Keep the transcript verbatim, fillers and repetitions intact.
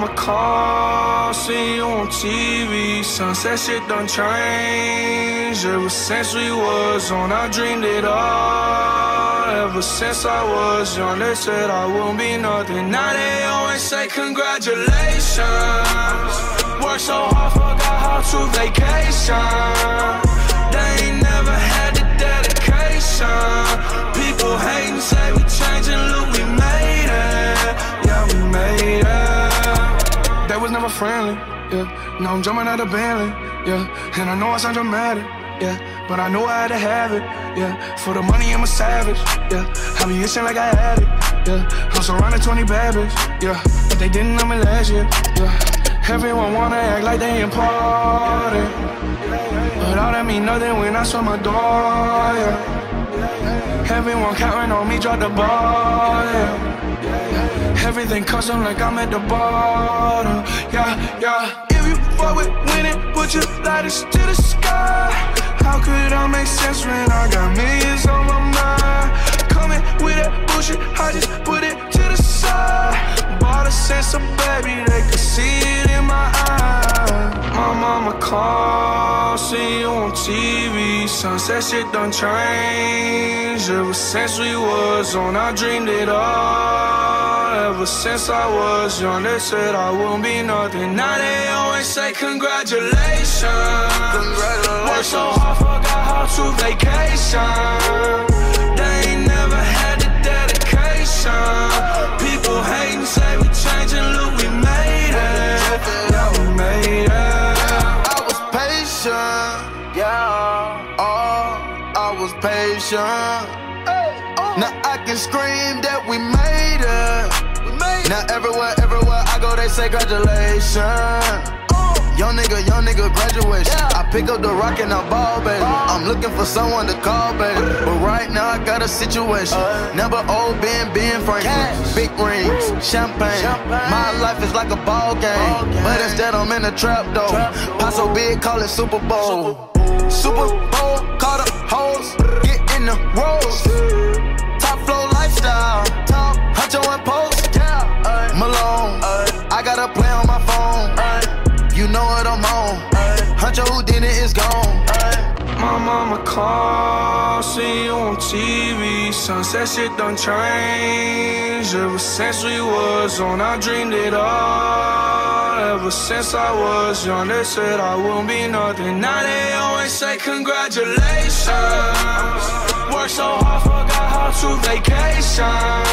mama call, see you on T V. Sunset shit done changed. Ever since we was on, I dreamed it all. Ever since I was young, they said I wouldn't be nothing. Now they always say congratulations. Worked so hard, forgot how to vacation. They ain't never had the dedication. People hating, say we changing, look, we made it. Yeah, we made it. They was never friendly, yeah. Now I'm jumping out of Bentley, yeah. And I know I sound dramatic, yeah. But I know I had to have it, yeah. For the money, I'm a savage, yeah. I be itching like I had it, yeah. I'm surrounded twenty bad bitches, yeah. But they didn't know me last year, yeah. Everyone wanna act like they important, but all that mean nothing when I saw my door, yeah. Everyone counting on me, drop the ball, yeah. Everything custom like I'm at the bottom, yeah, yeah. If you fuck with winning, put your lighters to the sky. How could I make sense when I got millions on my mind? Coming with that bullshit, I just put it to the side. Bought a sense of baby, they could see it in my eyes. My mama call, see you on T V. Sunset shit done changed. Ever since we was on, I dreamed it all. Ever since I was young, they said I wouldn't be nothing. Now they always say congratulations. Congratulations. Worked so hard, forgot how to vacation. They ain't never had the dedication. People hating, say we changing, look, we made it. Yeah, we made it. I was patient, yeah. Oh, I was patient. Now I can scream that we made it. Now everywhere, everywhere I go, they say congratulations. Young nigga, young nigga, graduation. I pick up the rock and I ball, baby. I'm looking for someone to call, baby. But right now I got a situation. Never old Ben, Ben Franklin. Big rings, champagne. My life is like a ball game, but instead I'm in a trap though. Pot so big, call it Super Bowl. Super Bowl, call the hoes, get in the rolls. Top flow lifestyle, Huncho and Post. Malone, I got a play on my phone. You know what I'm on. Huncho who did it is gone. My mama call, see you on T V. Sunset shit done changed. Ever since we was on, I dreamed it all. Ever since I was young, they said I wouldn't be nothing. Now they always say congratulations. Worked so hard, forgot how to vacation.